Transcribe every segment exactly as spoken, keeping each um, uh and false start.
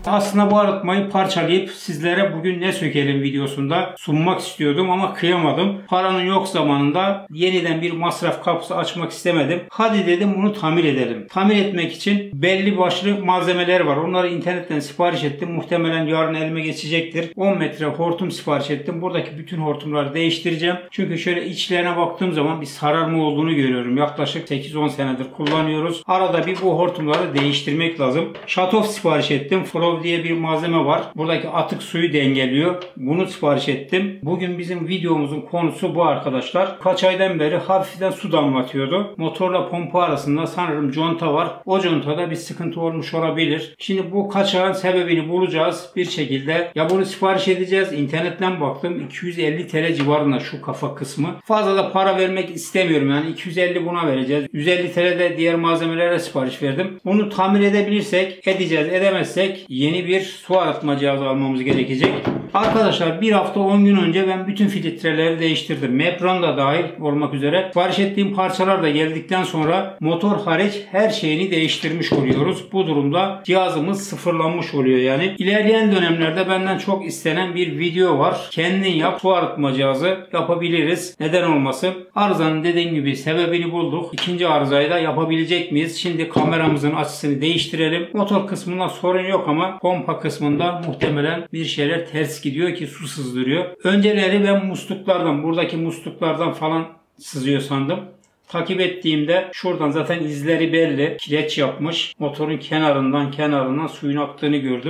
Aslında bu arıtmayı parçalayıp sizlere bugün ne sökelim videosunda sunmak istiyordum ama kıyamadım. Paranın yok zamanında yeniden bir masraf kapısı açmak istemedim. Hadi dedim bunu tamir edelim. Tamir etmek için belli başlı malzemeler var. Onları internetten sipariş ettim. Muhtemelen yarın elime geçecektir. on metre hortum sipariş ettim. Buradaki bütün hortumları değiştireceğim. Çünkü şöyle içlerine baktığım zaman bir sararma olduğunu görüyorum. Yaklaşık sekiz on senedir kullanıyoruz. Arada bir bu hortumları değiştirmek lazım. Şatof sipariş ettim. Flow diye bir malzeme var. Buradaki atık suyu dengeliyor. Bunu sipariş ettim. Bugün bizim videomuzun konusu bu arkadaşlar. Kaç aydan beri hafiften su damlatıyordu. Motorla pompa arasında sanırım conta var. O contada bir sıkıntı olmuş olabilir. Şimdi bu kaçağın sebebini bulacağız bir şekilde. Ya bunu sipariş edeceğiz. İnternetten baktım. iki yüz elli T L civarında şu kafa kısmı. Fazla da para vermek istemiyorum. Yani iki yüz elli buna vereceğiz. yüz elli T L de diğer malzemelere sipariş verdim. Bunu tamir edebilirsek edeceğiz. Edemezsek yeni bir su arıtma cihazı almamız gerekecek. Arkadaşlar bir hafta on gün önce ben bütün filtreleri değiştirdim. Mepron da dahil olmak üzere. Sipariş ettiğim parçalar da geldikten sonra motor hariç her şeyini değiştirmiş oluyoruz. Bu durumda cihazımız sıfırlanmış oluyor yani. İlerleyen dönemlerde benden çok istenen bir video var. Kendin yap su arıtma cihazı yapabiliriz. Neden olmasın? Arızanın dediğim gibi sebebini bulduk. İkinci arızayı da yapabilecek miyiz? Şimdi kameramızın açısını değiştirelim. Motor kısmında sorun yok ama pompa kısmında muhtemelen bir şeyler ters gidiyor ki su sızdırıyor. Önceleri ben musluklardan, buradaki musluklardan falan sızıyor sandım. Takip ettiğimde şuradan zaten izleri belli. Kireç yapmış. Motorun kenarından kenarından suyun aktığını gördüm.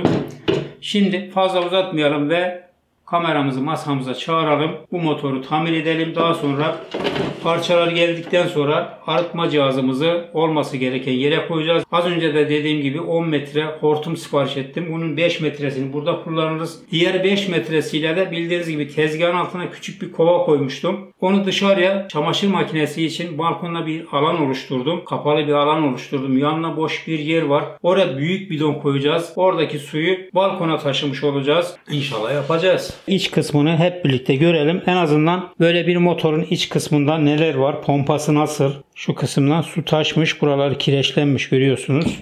Şimdi fazla uzatmayalım ve kameramızı masamıza çağıralım. Bu motoru tamir edelim. Daha sonra parçalar geldikten sonra arıtma cihazımızı olması gereken yere koyacağız. Az önce de dediğim gibi on metre hortum sipariş ettim. Bunun beş metresini burada kullanırız. Diğer beş metresiyle de bildiğiniz gibi tezgahın altına küçük bir kova koymuştum. Onu dışarıya çamaşır makinesi için balkonda bir alan oluşturdum. Kapalı bir alan oluşturdum. Yanına boş bir yer var. Oraya büyük bidon koyacağız. Oradaki suyu balkona taşımış olacağız. İnşallah yapacağız. İç kısmını hep birlikte görelim. En azından böyle bir motorun iç kısmında neler var? Pompası nasıl? Şu kısımdan su taşmış. Buraları kireçlenmiş görüyorsunuz.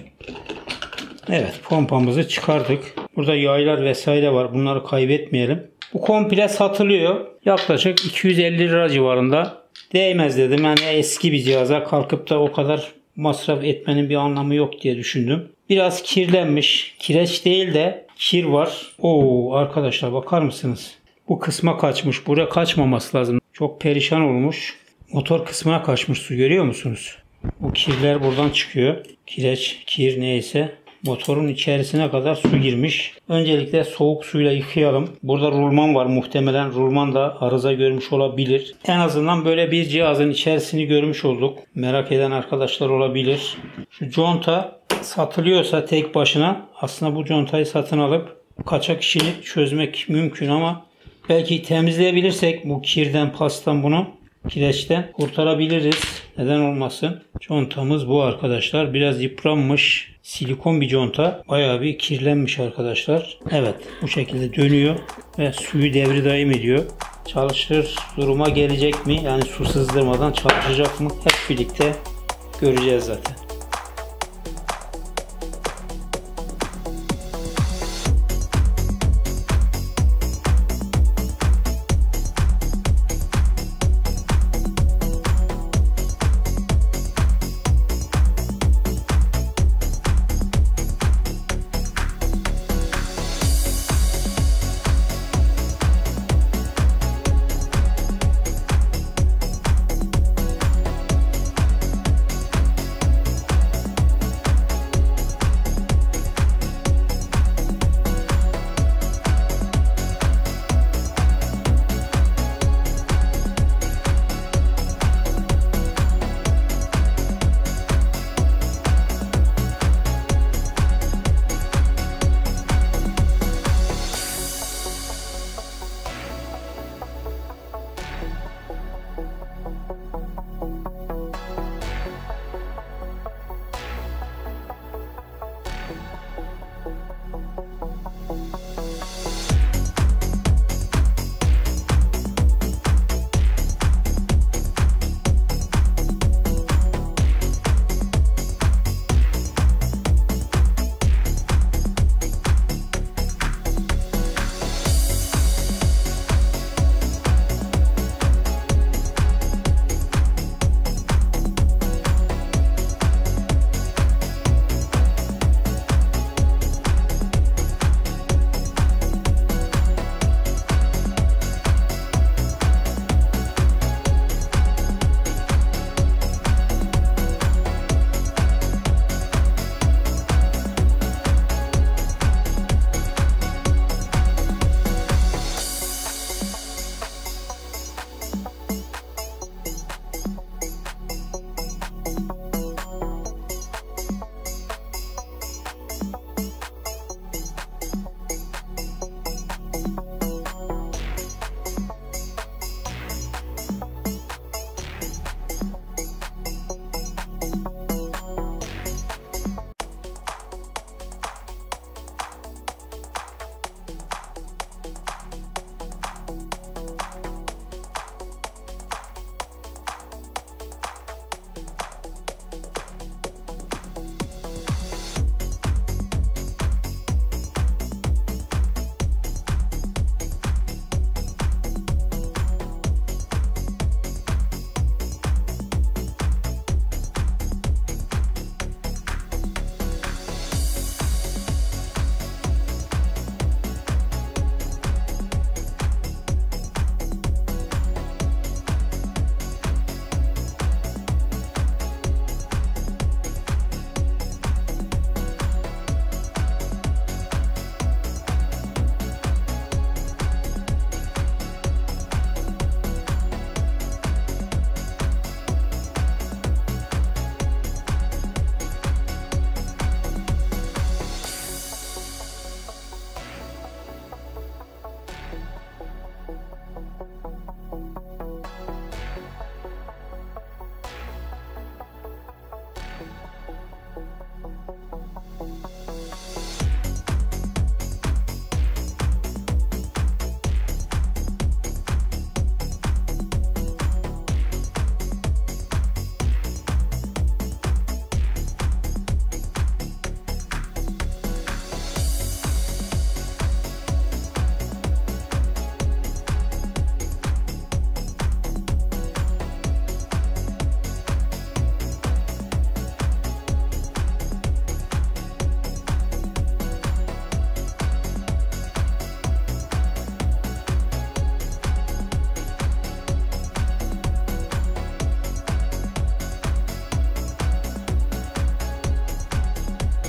Evet, pompamızı çıkardık. Burada yaylar vesaire var. Bunları kaybetmeyelim. Bu komple satılıyor. Yaklaşık iki yüz elli lira civarında. Değmez dedim. Yani eski bir cihaza kalkıp da o kadar masraf etmenin bir anlamı yok diye düşündüm. Biraz kirlenmiş. Kireç değil de kir var. Oo arkadaşlar bakar mısınız? Bu kısma kaçmış. Buraya kaçmaması lazım. Çok perişan olmuş. Motor kısmına kaçmış su görüyor musunuz? Bu kirler buradan çıkıyor. Kireç, kir neyse. Motorun içerisine kadar su girmiş. Öncelikle soğuk suyla yıkayalım. Burada rulman var. Muhtemelen rulman da arıza görmüş olabilir. En azından böyle bir cihazın içerisini görmüş olduk. Merak eden arkadaşlar olabilir. Şu conta satılıyorsa tek başına aslında bu contayı satın alıp kaçak işini çözmek mümkün ama belki temizleyebilirsek bu kirden, pastan bunu kireçten kurtarabiliriz. Neden olmasın? Contamız bu arkadaşlar. Biraz yıpranmış. Silikon bir conta. Bayağı bir kirlenmiş arkadaşlar. Evet. Bu şekilde dönüyor. Ve suyu devri daim ediyor. Çalışır duruma gelecek mi? Yani su sızdırmadan çalışacak mı? Hep birlikte göreceğiz zaten.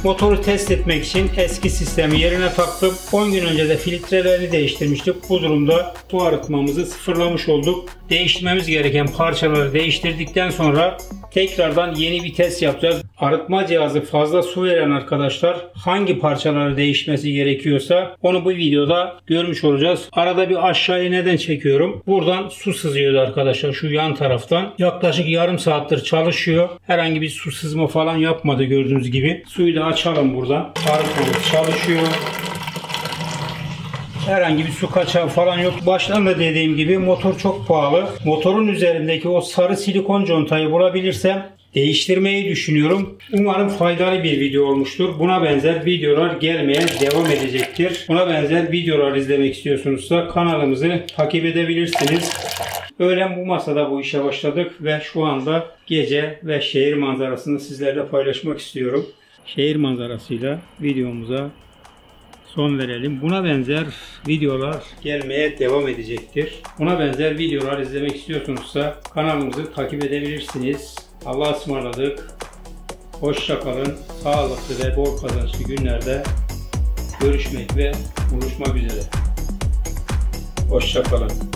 Motoru test etmek için eski sistemi yerine taktım. on gün önce de filtrelerini değiştirmiştik. Bu durumda su arıtmamızı sıfırlamış olduk. Değiştirmemiz gereken parçaları değiştirdikten sonra tekrardan yeni bir test yapacağız. Arıtma cihazı fazla su veren arkadaşlar hangi parçaları değişmesi gerekiyorsa onu bu videoda görmüş olacağız. Arada bir aşağıya neden çekiyorum? Buradan su sızıyordu arkadaşlar şu yan taraftan. Yaklaşık yarım saattir çalışıyor. Herhangi bir su sızma falan yapmadı gördüğünüz gibi. Suyu da açalım buradan. Arıtmamız çalışıyor. Herhangi bir su kaçağı falan yok. Baştan da dediğim gibi motor çok pahalı. Motorun üzerindeki o sarı silikon contayı bulabilirsem değiştirmeyi düşünüyorum. Umarım faydalı bir video olmuştur. Buna benzer videolar gelmeye devam edecektir. Buna benzer videolar izlemek istiyorsunuzsa kanalımızı takip edebilirsiniz. Öğlen bu masada bu işe başladık ve şu anda gece ve şehir manzarasını sizlerle paylaşmak istiyorum. Şehir manzarasıyla videomuza son verelim. Buna benzer videolar gelmeye devam edecektir. Buna benzer videolar izlemek istiyorsunuzsa kanalımızı takip edebilirsiniz. Allah'a ısmarladık. Hoşça kalın. Sağlıklı ve bol kazançlı günlerde görüşmek ve buluşmak üzere. Hoşça kalın.